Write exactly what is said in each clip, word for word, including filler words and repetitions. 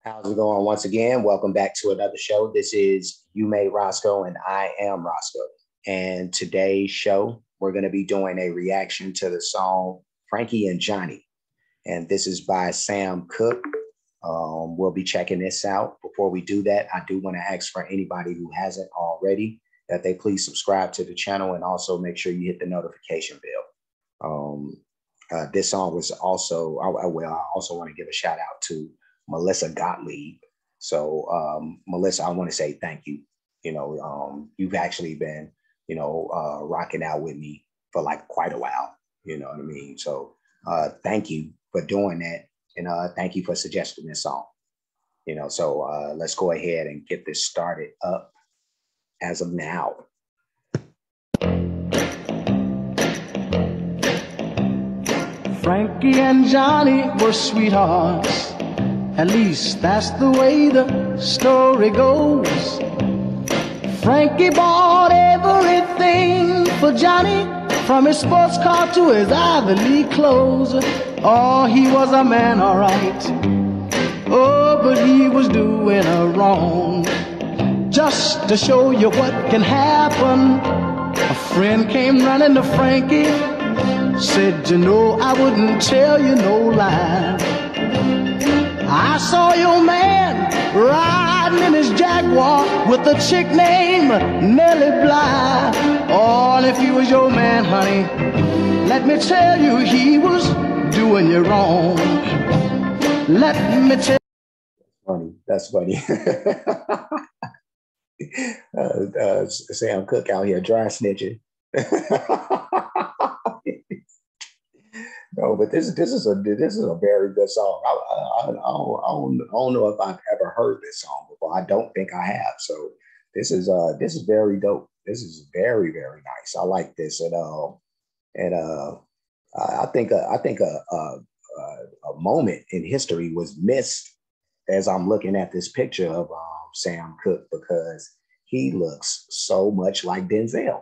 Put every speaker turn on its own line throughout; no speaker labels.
How's it going? Once again, welcome back to another show. This is You Made Roscoe, and I am Roscoe. And today's show, we're going to be doing a reaction to the song Frankie and Johnny. And this is by Sam Cooke. Um, we'll be checking this out. Before we do that, I do want to ask for anybody who hasn't already that they please subscribe to the channel and also make sure you hit the notification bell. Um, uh, this song was also, I, I, well, I also want to give a shout out to Melissa Gottlieb. So, um, Melissa, I want to say thank you. You know, um, you've actually been, you know, uh, rocking out with me for like quite a while. You know what I mean? So, uh, thank you for doing that. And uh, thank you for suggesting this song. You know, so uh, let's go ahead and get this started up as of now.
Frankie and Johnny were sweethearts. At least that's the way the story goes. Frankie bought everything for Johnny, from his sports car to his Ivy League clothes. Oh, he was a man, all right. Oh, but he was doing her wrong. Just to show you what can happen, a friend came running to Frankie, said, you know, I wouldn't tell you no lie. I saw your man riding in his Jaguar with a chick named Nellie Bly. Oh, and if he was your man, honey, let me tell you, he was doing you wrong. Let me tell
you. That's funny. uh, uh, Sam Cooke out here dry snitching. No, but this this is a this is a very good song. I, I, I, don't, I, don't, I don't know if I've ever heard this song before. I don't think I have. So this is uh this is very dope. This is very very nice. I like this, and uh and uh I think uh, I think a, a a moment in history was missed as I'm looking at this picture of um, Sam Cooke, because he looks so much like Denzel.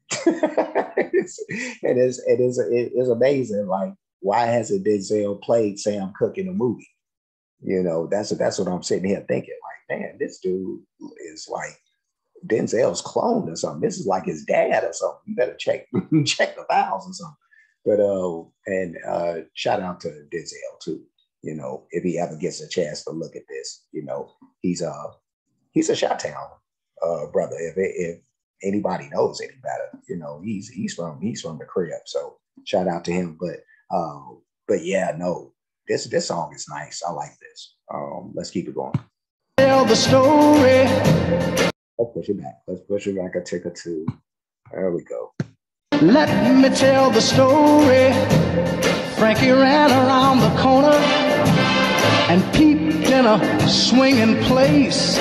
it's, it is it is it is amazing. Like, why hasn't Denzel played Sam Cooke in a movie? You know, that's that's what I'm sitting here thinking. Like, man, this dude is like Denzel's clone or something. This is like his dad or something. You better check check the files or something. But uh, and uh, shout out to Denzel too. You know, if he ever gets a chance to look at this, you know, he's a uh, he's a Chi-Town uh, brother. If if anybody knows any better, you know, he's he's from he's from the crib. So shout out to him. But um, but yeah, no, this this song is nice. I like this. Um, let's keep it going.
Tell the story.
Let's push it back. Let's push it back a tick or two. There we go.
Let me tell the story. Frankie ran around the corner and peeped in a swinging place.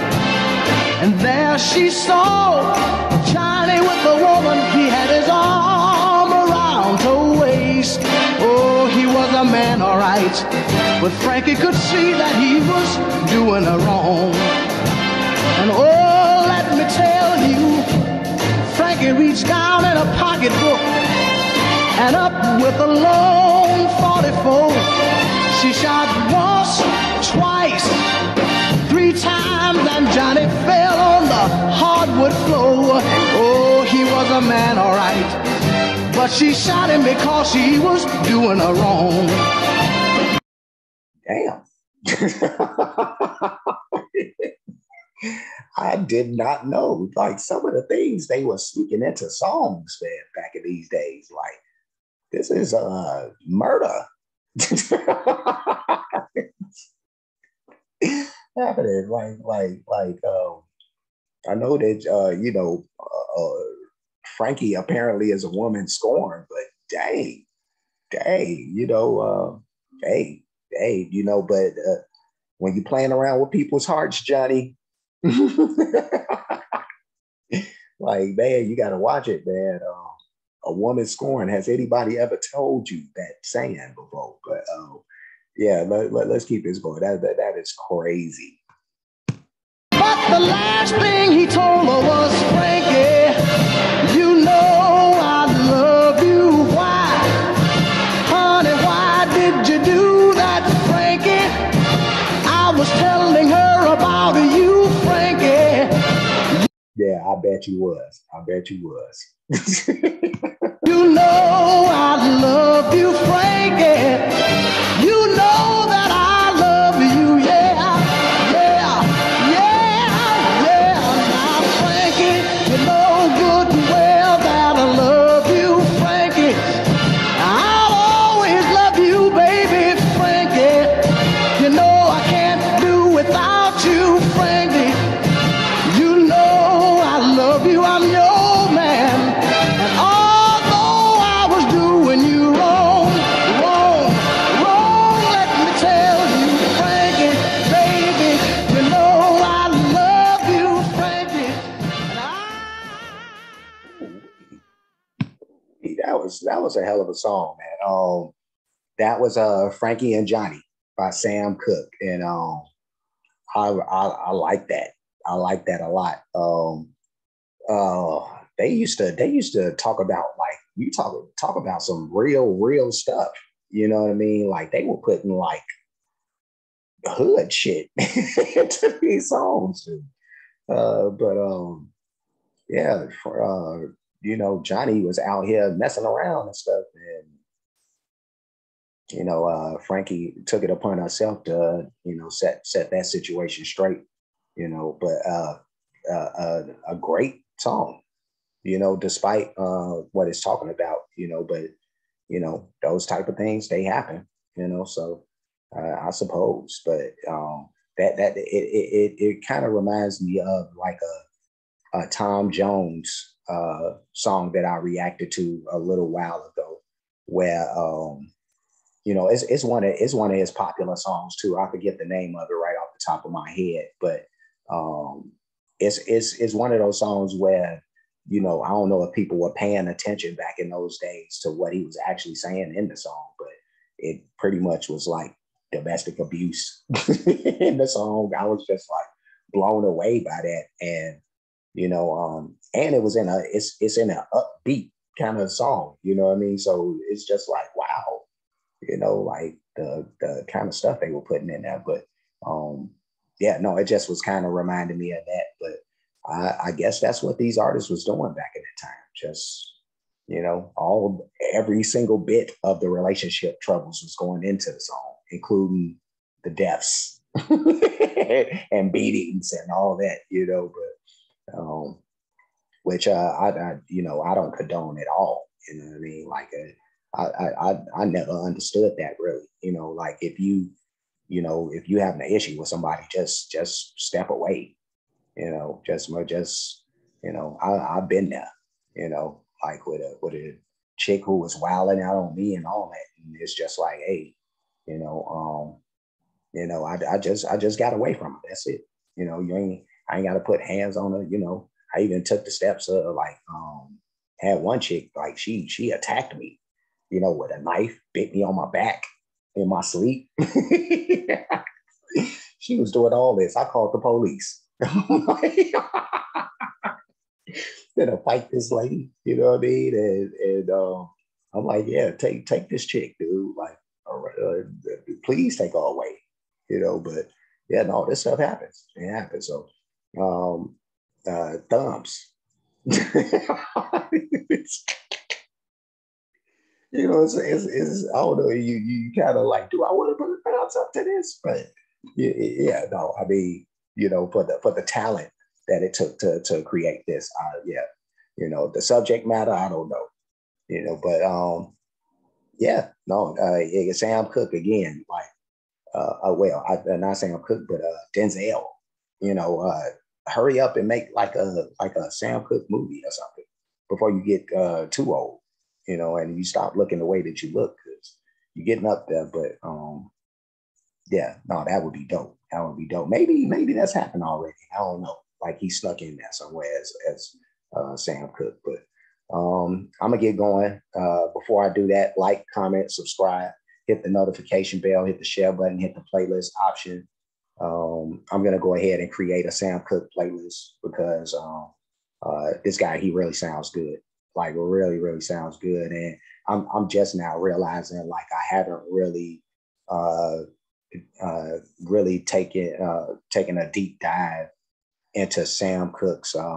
And there she saw Johnny with the woman. He had his arm around her waist. Oh, he was a man, all right. But Frankie could see that he was doing her wrong. And oh, let me tell you, Frankie reached down in a pocketbook and up with a long forty-four. She shot once, twice, three times, and Johnny fell on the hardwood floor. Oh, he was a man, all right, but she shot him because she was doing her wrong.
Damn. I did not know, like, some of the things they were sneaking into songs, man, back in these days. Like, this is uh murder. Happening like like like um I know that uh you know uh, uh Frankie apparently is a woman scorned, but dang dang you know uh hey hey you know but uh, when you're playing around with people's hearts, Johnny, like, man, you got to watch it, man. Um, a woman scorned. Has anybody ever told you that saying before? But uh, yeah, let, let, let's keep this going. That, that that is crazy.
But the last thing he told her was, Frankie, you know I love you. Why, honey, why did you do that, Frankie? I was telling
bet you was. I bet you was.
You know I love you, Frankie. You know that I love you, yeah, yeah, yeah, yeah. Now, Frankie, you know good and well that I love you, Frankie. I'll always love you, baby, Frankie. You know I can't do without you, Frankie. You know I love you, I'm your man. And although I was doing you wrong, wrong, wrong, let me tell you, Frankie, baby, you know I love you, Frankie. And I...
That was that was a hell of a song, man. Um, that was uh Frankie and Johnny by Sam Cooke, and um, I I, I like that. I like that a lot. Um, uh, they used to they used to talk about like you talk talk about some real real stuff. You know what I mean? Like they were putting like hood shit into these songs. Uh, but um, yeah, for, uh, you know, Johnny was out here messing around and stuff, and you know, uh, Frankie took it upon herself to you know set set that situation straight. You know, but uh, uh, uh, a great song. You know, despite uh, what it's talking about. You know, but you know those type of things they happen. You know, so uh, I suppose, but um, that that it it it, it kind of reminds me of like a, a Tom Jones uh, song that I reacted to a little while ago, where um, you know it's it's one of it's one of his popular songs too. I forget the name of it right off the top of my head, but um, it's it's it's one of those songs where you know I don't know if people were paying attention back in those days to what he was actually saying in the song, but it pretty much was like domestic abuse in the song. I was just like blown away by that, and you know, um, and it was in a it's it's in an upbeat kind of song, you know what I mean? So it's just like wow, you know, like the the kind of stuff they were putting in there. But um, yeah, no, it just was kind of reminding me of that. But I, I guess that's what these artists was doing back in that time. Just you know, all every single bit of the relationship troubles was going into the song, including the deaths and beatings and all that, you know. But um, which uh, I, I, you know, I don't condone at all. You know what I mean? Like, uh, I, I, I never understood that really. You know, like if you, you know, if you having an issue with somebody, just, just step away. You know, just, just, you know, I, I've been there. You know, like with a with a chick who was wilding out on me and all that, and it's just like, hey, you know, um, you know, I, I just, I just got away from her. That's it. You know, you ain't, I ain't got to put hands on her. You know, I even took the steps of like, um, had one chick like she, she attacked me, you know, with a knife, bit me on my back in my sleep. She was doing all this. I called the police. Gonna fight this lady, you know what I mean? And, and um, I'm like, yeah, take take this chick, dude. Like, all right, uh, please take her away, you know. But yeah, no, this stuff happens. It happens. So, um, uh, thumbs. It's, you know, it's, it's, it's I don't know. You you kind of like, do I want to put a thumbs up to this? But yeah, yeah, no. I mean, you know, for the for the talent that it took to to create this. Uh, yeah, you know, the subject matter, I don't know, you know, but um, yeah, no, uh, yeah, Sam Cooke again, like, uh, uh well, I, uh, not Sam Cooke, but uh, Denzel, you know, uh, hurry up and make like a like a Sam Cooke movie or something before you get uh too old, you know, and you stop looking the way that you look because you're getting up there. But um, yeah, no, that would be dope. That would be dope. Maybe maybe that's happened already. I don't know. Like he snuck in there somewhere as as uh, Sam Cooke. But um, I'm gonna get going. Uh, before I do that, like, comment, subscribe, hit the notification bell, hit the share button, hit the playlist option. Um, I'm gonna go ahead and create a Sam Cooke playlist because um, uh, this guy, he really sounds good. Like really, really sounds good. And I'm I'm just now realizing like I haven't really uh, uh, really taken uh, taken a deep dive into Sam Cooke's um,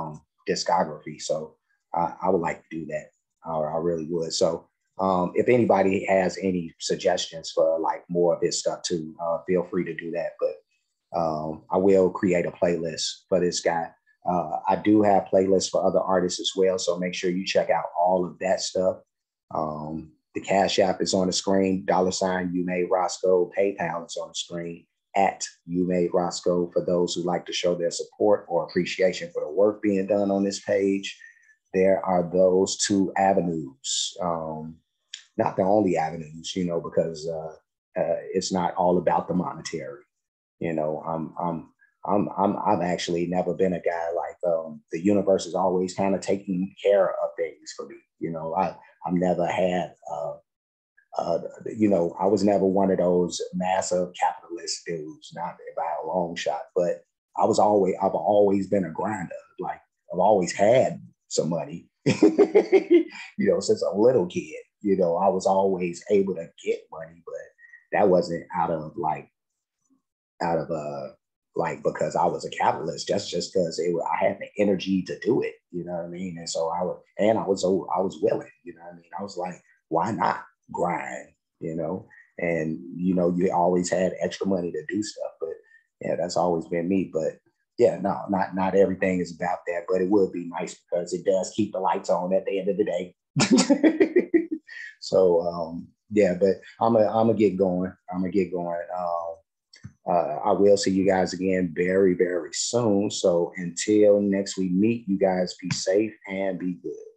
discography. So I, I would like to do that. I, I really would. So um, if anybody has any suggestions for like more of his stuff too, uh, feel free to do that. But um, I will create a playlist for this guy. Uh, I do have playlists for other artists as well. So make sure you check out all of that stuff. Um, the Cash App is on the screen, dollar sign You Made Roscoe. PayPal is on the screen at You Made Roscoe for those who like to show their support or appreciation for the work being done on this page. There are those two avenues, um, not the only avenues, you know, because uh, uh, it's not all about the monetary. You know, I'm, I'm, I'm, I'm, I've actually never been a guy like um, the universe is always kind of taking care of things for me. You know, I, I've never had, uh, uh, you know, I was never one of those massive capitalist dudes, not by a long shot, but I was always, I've always been a grinder. Like I've always had some money, you know, since a little kid, you know, I was always able to get money, but that wasn't out of like, out of uh like because I was a capitalist, just just because it I had the energy to do it, you know what I mean? And so I was, and I was so I was willing, you know what I mean? I was like, why not grind, you know? And you know, you always had extra money to do stuff, but yeah, that's always been me. But yeah, no, not not everything is about that, but it would be nice because it does keep the lights on at the end of the day. So um yeah, but I'm gonna I'm gonna get going. I'm gonna get going. Um Uh, I will see you guys again very, very soon. So until next we meet, you guys be safe and be good.